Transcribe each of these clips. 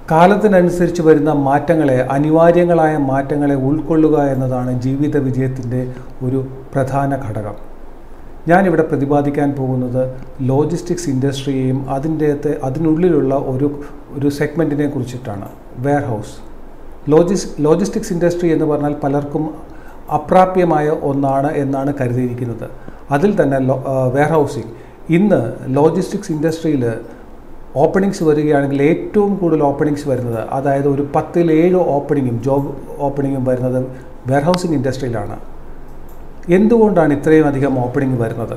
കാലത്തിനനുസരിച്ച് വരുന്ന മാറ്റങ്ങളെ, അനിവാര്യങ്ങളായ മാറ്റങ്ങളെ ഉൾക്കൊള്ളുക എന്നതാണ് ജീവിത വിജയത്തിൻ്റെ ഒരു പ്രധാന ഘടകം. ഞാനിവിടെ പ്രതിപാദിക്കാൻ പോകുന്നത് ലോജിസ്റ്റിക്സ് ഇൻഡസ്ട്രിയെയും അതിനുള്ളിലുള്ള ഒരു സെഗ്മെൻറ്റിനെ കുറിച്ചിട്ടാണ്. വെയർഹൗസ്. ലോജിസ്റ്റിക്സ് ഇൻഡസ്ട്രി എന്ന് പറഞ്ഞാൽ പലർക്കും അപ്രാപ്യമായ ഒന്നാണ് എന്നാണ് കരുതിയിരിക്കുന്നത്. അതിൽ തന്നെ വെയർഹൗസിങ്. ഇന്ന് ലോജിസ്റ്റിക്സ് ഇൻഡസ്ട്രിയിൽ ഓപ്പണിങ്സ് വരികയാണെങ്കിൽ ഏറ്റവും കൂടുതൽ ഓപ്പണിങ്സ് വരുന്നത്, അതായത് ഒരു 10-7 ഓപ്പണിങ്ങും ജോബ് ഓപ്പണിങ്ങും വരുന്നത് വെയർഹൗസിങ് ഇൻഡസ്ട്രിയിലാണ്. എന്തുകൊണ്ടാണ് ഇത്രയും അധികം ഓപ്പണിംഗ് വരുന്നത്?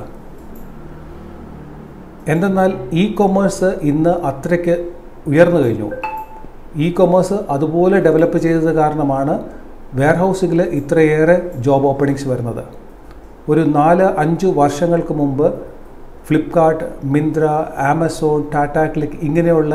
എന്തെന്നാൽ ഇ കൊമേഴ്സ് ഇന്ന് അത്രയ്ക്ക് ഉയർന്നു കഴിഞ്ഞു. ഇ കൊമേഴ്സ് അതുപോലെ ഡെവലപ്പ് ചെയ്തത് കാരണമാണ് വെയർഹൗസിങ്ങിൽ ഇത്രയേറെ ജോബ് ഓപ്പണിങ്സ് വരുന്നത്. ഒരു 4-5 വർഷങ്ങൾക്ക് മുമ്പ് ഫ്ലിപ്കാർട്ട്, മിന്ത്ര, ആമസോൺ, ടാറ്റ ക്ലിക്ക് ഇങ്ങനെയുള്ള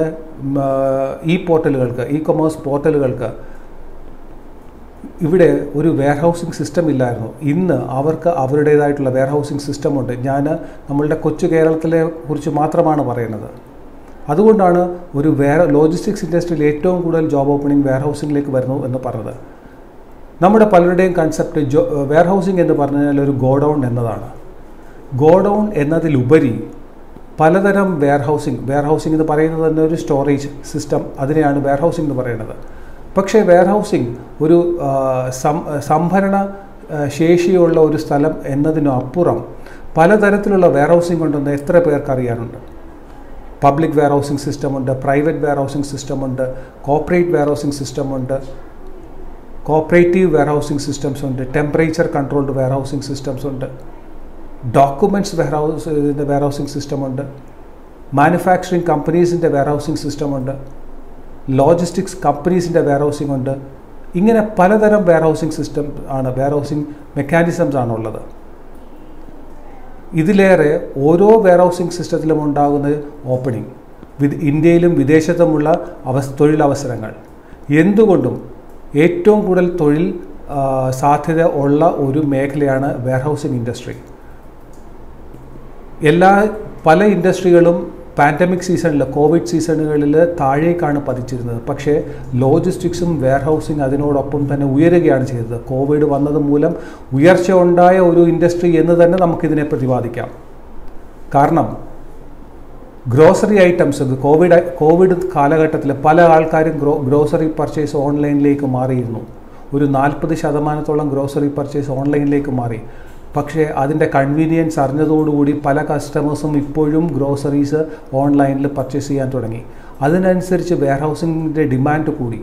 ഇ കൊമേഴ്സ് പോർട്ടലുകൾക്ക് ഇവിടെ ഒരു വെയർഹൗസിംഗ് സിസ്റ്റം ഇല്ലായിരുന്നു. ഇന്ന് അവർക്ക് അവരുടേതായിട്ടുള്ള വെയർഹൗസിംഗ് സിസ്റ്റമുണ്ട്. ഞാൻ നമ്മളുടെ കൊച്ചു കേരളത്തിലെ കുറിച്ച് മാത്രമാണ് പറയുന്നത്. അതുകൊണ്ടാണ് ഒരു ലോജിസ്റ്റിക്സ് ഇൻഡസ്ട്രിയിൽ ഏറ്റവും കൂടുതൽ ജോബ് ഓപ്പണിംഗ് വെയർഹൗസിംഗിലേക്ക് വരുന്നു എന്ന് പറഞ്ഞത്. നമ്മുടെ പലരുടെയും കൺസെപ്റ്റ് വെയർഹൗസിംഗ് എന്ന് പറഞ്ഞാൽ ഒരു ഗോഡൗൺ എന്നതാണ്. ഗോഡൗൺ എന്നതിലുപരി പലതരം വെയർഹൗസിംഗ് എന്ന് പറയുന്നത് തന്നെ ഒരു സ്റ്റോറേജ് സിസ്റ്റം, അതിനെയാണ് വെയർഹൗസിംഗ് എന്ന് പറയുന്നത്. പക്ഷേ വെയർഹൗസിംഗ് ഒരു സംഭരണ ശേഷിയുള്ള ഒരു സ്ഥലം എന്നതിനും അപ്പുറം പലതരത്തിലുള്ള വെയർഹൗസിംഗ് ഉണ്ടെന്ന് എത്ര പേർക്ക് അറിയാനുണ്ട്? പബ്ലിക് വെയർഹൗസിംഗ് സിസ്റ്റമുണ്ട്, പ്രൈവറ്റ് വെയർഹൗസിംഗ് സിസ്റ്റമുണ്ട്, കോർപ്പറേറ്റ് വെയർഹൗസിംഗ് സിസ്റ്റമുണ്ട്, കോപ്പറേറ്റീവ് വെയർഹൗസിംഗ് സിസ്റ്റംസ് ഉണ്ട്, ടെമ്പറേച്ചർ കൺട്രോൾഡ് വെയർഹൗസിംഗ് സിസ്റ്റംസ് ഉണ്ട്, ഡോക്യുമെൻറ്റ്സ് വെയർഹൗസിംഗ് സിസ്റ്റമുണ്ട്, മാനുഫാക്ചറിങ് കമ്പനീസിൻ്റെ വെയർഹൗസിംഗ് സിസ്റ്റമുണ്ട്, ലോജിസ്റ്റിക്സ് കമ്പനീസിൻ്റെ വെയർഹൗസിംഗ് ഉണ്ട്. ഇങ്ങനെ പലതരം വെയർഹൗസിംഗ് മെക്കാനിസംസ് ആണുള്ളത്. ഇതിലേറെ ഓരോ വെയർഹൗസിംഗ് സിസ്റ്റത്തിലും ഉണ്ടാകുന്ന ഓപ്പണിംഗ്, ഇന്ത്യയിലും വിദേശത്തുമുള്ള തൊഴിലവസരങ്ങൾ, എന്തുകൊണ്ടും ഏറ്റവും കൂടുതൽ തൊഴിൽ സാധ്യത ഉള്ള ഒരു മേഖലയാണ് വെയർഹൗസിംഗ് ഇൻഡസ്ട്രി. പല ഇൻഡസ്ട്രികളും പാൻഡമിക് സീസണിൽ, കോവിഡ് സീസണുകളിൽ താഴേക്കാണ് പതിച്ചിരുന്നത്. പക്ഷേ ലോജിസ്റ്റിക്സും വെയർഹൗസിംഗ് അതിനോടൊപ്പം തന്നെ ഉയരുകയാണ് ചെയ്തത്. കോവിഡ് വന്നത് മൂലം ഉയർച്ച ഉണ്ടായ ഒരു ഇൻഡസ്ട്രി എന്ന് തന്നെ നമുക്കിതിനെ പ്രതിപാദിക്കാം. കാരണം ഗ്രോസറി ഐറ്റംസ് കോവിഡ് കാലഘട്ടത്തിൽ പല ആൾക്കാരും ഗ്രോസറി പർച്ചേസ് ഓൺലൈനിലേക്ക് മാറിയിരുന്നു. ഒരു 40% ഗ്രോസറി പർച്ചേസ് ഓൺലൈനിലേക്ക് മാറി. പക്ഷേ അതിൻ്റെ കൺവീനിയൻസ് അറിഞ്ഞതോടുകൂടി പല കസ്റ്റമേഴ്സും ഇപ്പോഴും ഗ്രോസറീസ് ഓൺലൈനിൽ പർച്ചേസ് ചെയ്യാൻ തുടങ്ങി. അതിനനുസരിച്ച് വെയർഹൗസിങ്ങിൻ്റെ ഡിമാൻഡ് കൂടി,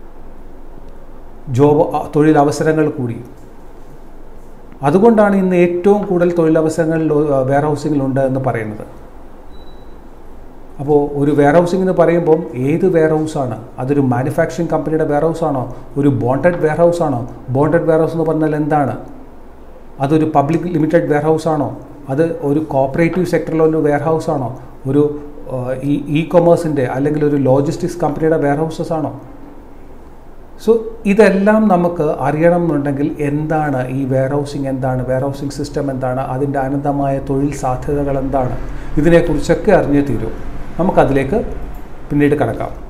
തൊഴിലവസരങ്ങൾ കൂടി. അതുകൊണ്ടാണ് ഇന്ന് ഏറ്റവും കൂടുതൽ തൊഴിലവസരങ്ങൾ വെയർഹൗസിങ്ങിലുണ്ട് എന്ന് പറയുന്നത്. അപ്പോൾ ഒരു വെയർഹൗസിംഗ് എന്ന് പറയുമ്പം ഏത് വെയർഹൗസാണ്? അതൊരു മാനുഫാക്ചറിങ് കമ്പനിയുടെ വെയർഹൗസാണോ? ഒരു ബോണ്ടഡ് വെയർഹൗസാണോ? ബോണ്ടഡ് വെയർഹൗസ് എന്ന് പറഞ്ഞാൽ എന്താണ്? അതൊരു പബ്ലിക് ലിമിറ്റഡ് വെയർഹൗസ് ആണോ? അത് ഒരു കോപ്പറേറ്റീവ് സെക്ടറിലുള്ള വെയർഹൗസ് ആണോ? ഒരു ഇ കൊമേഴ്സിൻ്റെ അല്ലെങ്കിൽ ഒരു ലോജിസ്റ്റിക്സ് കമ്പനിയുടെ വെയർഹൗസസ് ആണോ? സോ ഇതെല്ലാം നമുക്ക് അറിയണം എന്നുണ്ടെങ്കിൽ എന്താണ് ഈ വെയർഹൗസിംഗ്, എന്താണ് വെയർഹൗസിംഗ് സിസ്റ്റം, എന്താണ് അതിൻ്റെ അനന്തമായ തൊഴിൽ സാധ്യതകൾ, എന്താണ്, ഇതിനെക്കുറിച്ചൊക്കെ അറിഞ്ഞേ തീരൂ. നമുക്കതിലേക്ക് പിന്നീട് കടക്കാം.